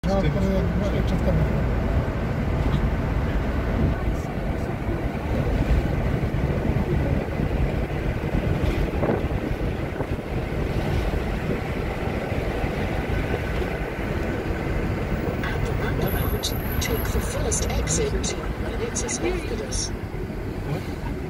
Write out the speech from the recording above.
Take the first exit 2 minutes is after this. What?